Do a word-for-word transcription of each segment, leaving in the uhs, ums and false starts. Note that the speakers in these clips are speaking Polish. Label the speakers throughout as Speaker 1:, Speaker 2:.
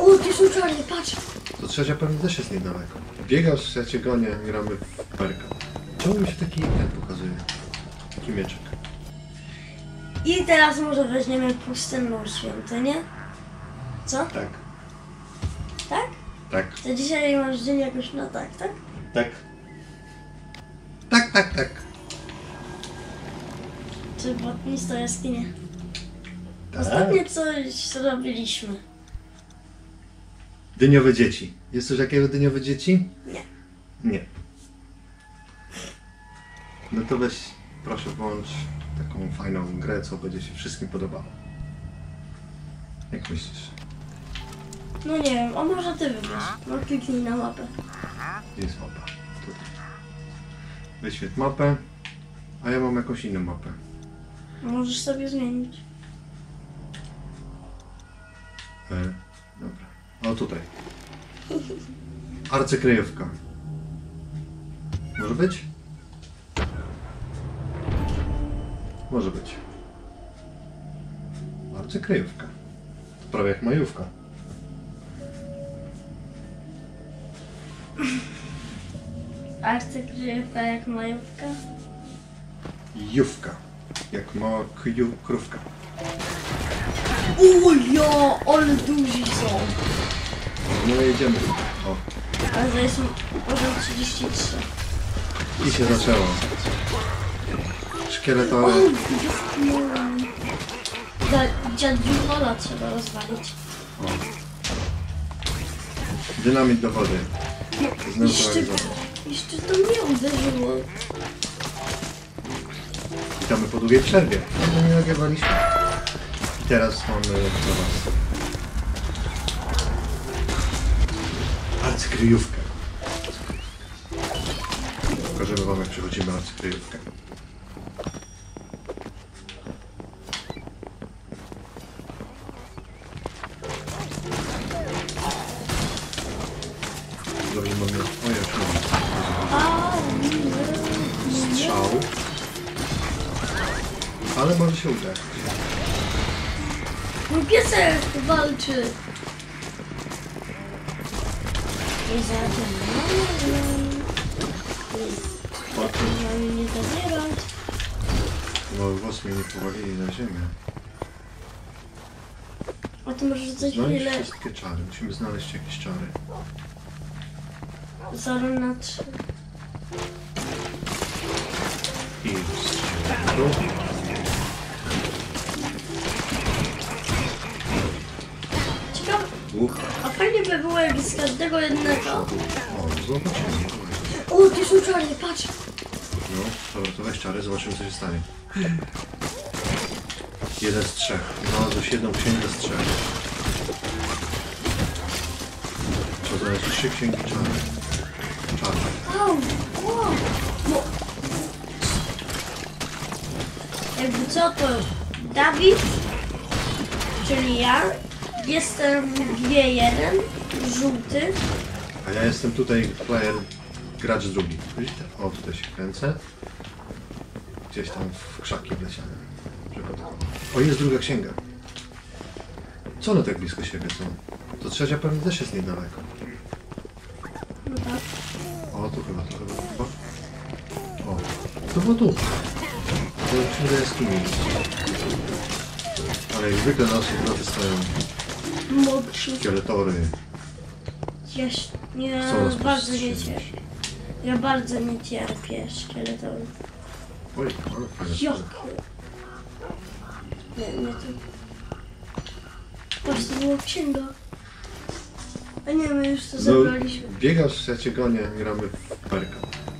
Speaker 1: O, ty szukanie, patrz!
Speaker 2: To trzecia pewnie też jest niedaleko. Biegasz, ja cię gonię, gramy w perka. Czemu mi się taki ten pokazuje? Taki mieczek.
Speaker 1: I teraz może weźmiemy pustynną świątynię. Co?
Speaker 2: Tak.
Speaker 1: Tak?
Speaker 2: Tak.
Speaker 1: To dzisiaj masz dzień jakoś na tak, tak?
Speaker 2: Tak. Tak, tak, tak.
Speaker 1: Czy botnistą jaskinię?
Speaker 2: Tak.
Speaker 1: Ostatnio coś zrobiliśmy.
Speaker 2: Dyniowe dzieci. Jest coś takiego dyniowe dzieci?
Speaker 1: Nie.
Speaker 2: Nie. No to weź, proszę włącz taką fajną grę, co będzie się wszystkim podobało. Jak myślisz?
Speaker 1: No nie wiem, a może ty wybierz. No kliknij na mapę.
Speaker 2: Gdzie jest mapa? Tutaj. Wyświetl mapę, a ja mam jakąś inną mapę.
Speaker 1: Możesz sobie zmienić.
Speaker 2: E, dobra. O, tutaj. Arcykryjówka. Może być? Może być. Arcykryjówka. To prawie jak majówka.
Speaker 1: Arcykryjówka jak majówka.
Speaker 2: Jówka. Jak mała kju, krówka.
Speaker 1: Ujo, ale duzi są.
Speaker 2: No jedziemy. O.
Speaker 1: Ale to jest poziom trzydzieści trzy.
Speaker 2: I się zaczęło. Szkieletory.
Speaker 1: Dziadziuchola trzeba rozwalić.
Speaker 2: O. Dynamit do wody.
Speaker 1: Jeszcze,
Speaker 2: Zneutralizować.
Speaker 1: jeszcze to mnie uderzyło.
Speaker 2: Witamy po długiej przerwie. No nie nagrywaliśmy. I teraz mamy do was arcykryjówkę. Pokażemy wam, jak przechodzimy arcykryjówkę. Dobrze, mamy... O, ja już mam. Strzał. Ale może się uda.
Speaker 1: Mój piesek walczy. I za tym mamy nie zabierać.
Speaker 2: No, włos mnie nie powalili na ziemię.
Speaker 1: A to może rzucać
Speaker 2: Znaleźć
Speaker 1: chwilę.
Speaker 2: wszystkie czary. Musimy znaleźć jakieś czary.
Speaker 1: zero na trzy.
Speaker 2: I strzał.
Speaker 1: Ciekawe.
Speaker 2: Uch.
Speaker 1: A fajnie by było, jak z każdego jednego.
Speaker 2: O, zobaczymy.
Speaker 1: O, ty szukanie, patrz.
Speaker 2: No, dobra, to weź czary, zobaczymy, co się stanie. Jeden z trzech. Znalazłeś jedną księgę z trzech. Trzeba znaleźć trzy księgi czary. Czary.
Speaker 1: Au, wow. No. Jakby co, to Dawid, czyli ja, jestem G jeden, żółty.
Speaker 2: A ja jestem tutaj player, gracz drugi. Widzicie? O, tutaj się kręcę. Gdzieś tam w krzaki wleciałem. Przypadkowo. O, jest druga księga. Co one tak blisko siebie są? To trzecia pewnie też jest niedaleko.
Speaker 1: No tak.
Speaker 2: O, tu chyba, tu chyba, tu chyba. O, to było tu. To księga jaskini. Ale jak zwykle na naszej drodze stoją
Speaker 1: Młodszy.
Speaker 2: szkieletory.
Speaker 1: Ja ś- nie,
Speaker 2: Chcą nas
Speaker 1: bardzo nie
Speaker 2: powstrzymać.
Speaker 1: cierpię. Ja bardzo nie cierpię szkieletowi.
Speaker 2: Oj, ale fajne
Speaker 1: Jak?
Speaker 2: sprawy.
Speaker 1: Nie, nie to. Patrz, to była księga. A nie, my już to
Speaker 2: No,
Speaker 1: zabraliśmy.
Speaker 2: biegasz, ja cię gonię, gramy w perka.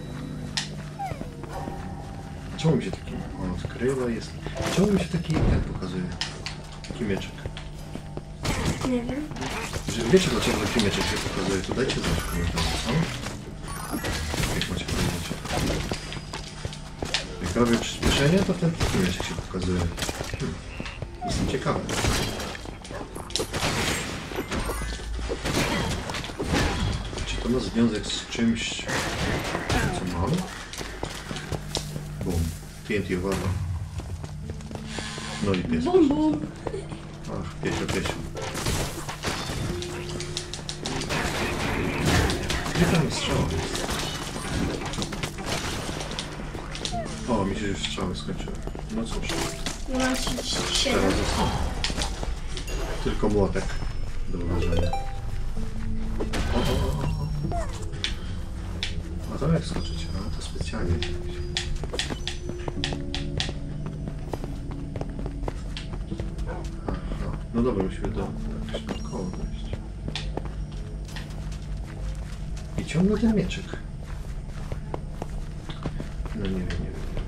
Speaker 2: Czemu mi się taki... On odkrywa, jest... Czemu mi się taki ten pokazuje? Taki mieczek.
Speaker 1: Nie wiem.
Speaker 2: Że wiecie, dlaczego taki mieczek się pokazuje, to dajcie znać w komentarzu, co? Jak macie pojęcie. Jak robię przyspieszenie, to ten taki mieczek się pokazuje. Hmm. Jestem ciekawy. Czy to ma związek z czymś, co mam? Bum. T N T uwaga. No i pies.
Speaker 1: Bum, bum.
Speaker 2: Ach, piesio, piesio. Gdzie tam jest strzał? O, mi się już strzały skończyły. No cóż,
Speaker 1: Mam trzydzieści siedem.
Speaker 2: teraz został tylko młotek do uważania. O, o, o, o. A to jak skoczyć? A, to specjalnie. A, no. no dobra, musimy do jakoś naokoło wejść. I ciągle ten mieczyk. No nie wiem, nie wiem.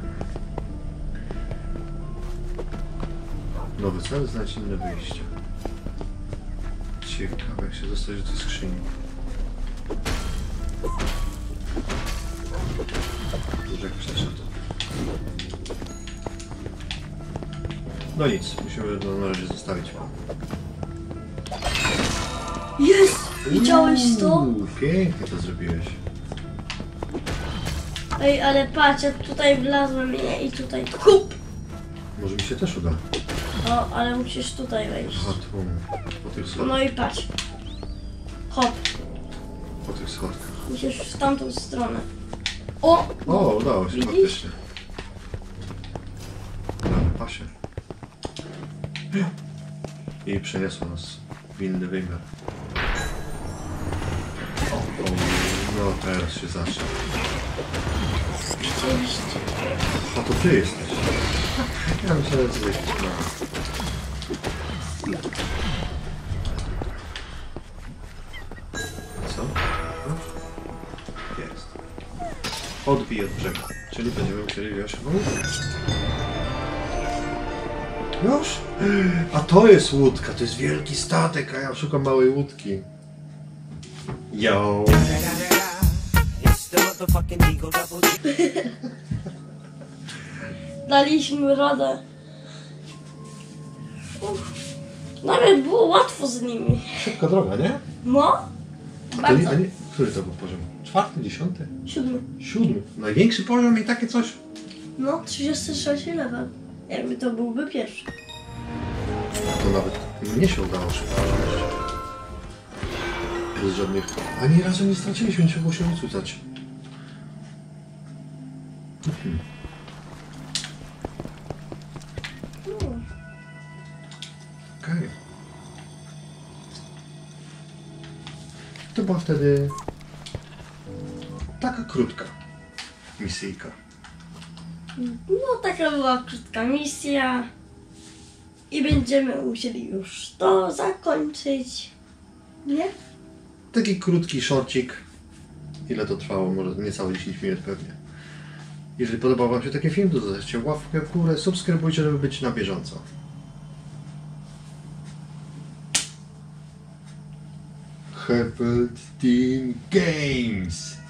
Speaker 2: Nowy cel, znajdź inne wyjście. Ciekawe, jak się dostać do tej skrzyni. Dużo jakoś na szatę. No nic, musimy to na razie zostawić.
Speaker 1: Jest! Widziałeś to?
Speaker 2: Uuu, pięknie to zrobiłeś.
Speaker 1: Ej, ale patrz, ja tutaj wlazłem nie? I tutaj kup!
Speaker 2: Może mi się też uda.
Speaker 1: O, ale musisz tutaj wejść.
Speaker 2: A tu, po tych
Speaker 1: No
Speaker 2: schodkach.
Speaker 1: i patrz. Hop,
Speaker 2: Po tych schodkach.
Speaker 1: musisz w tamtą stronę. O!
Speaker 2: O, udało się
Speaker 1: Widzisz?
Speaker 2: faktycznie. Na pasie. I przeniosło nas w inny wymiar. O, o, no teraz się zacznie.
Speaker 1: Rzeczywiście.
Speaker 2: A to ty jesteś. Ja myślałem, że jesteś na... Co? No. Jest. Odbij od brzegu. Czyli będziemy musieli wziąć chyba łódkę. Już? A to jest łódka, to jest wielki statek, a ja szukam małej łódki. Yo.
Speaker 1: Daliśmy radę. Uff. Nawet było łatwo z nimi.
Speaker 2: Szybka droga, nie?
Speaker 1: No?
Speaker 2: A to
Speaker 1: Bardzo.
Speaker 2: nie, a nie, który to był poziom? Czwarty, dziesiąty?
Speaker 1: Siódmy.
Speaker 2: Siódmy. Największy poziom i takie coś?
Speaker 1: No, trzydziesty trzeci level. Jakby to byłby pierwszy.
Speaker 2: To nawet mnie się udało szybko przejść. Bez żadnych... Ani razu nie straciliśmy, nie trzeba było się wycucać. Mhm.
Speaker 1: No.
Speaker 2: Okej. To była wtedy... taka krótka misyjka.
Speaker 1: No, taka była krótka misja. I będziemy musieli już to zakończyć. Nie?
Speaker 2: Taki krótki shortcik. Ile to trwało? Może niecałe dziesięć minut pewnie. Jeżeli podobał Wam się taki film, to zostawcie łapkę w górę, subskrybujcie, żeby być na bieżąco. Herbert Team Games.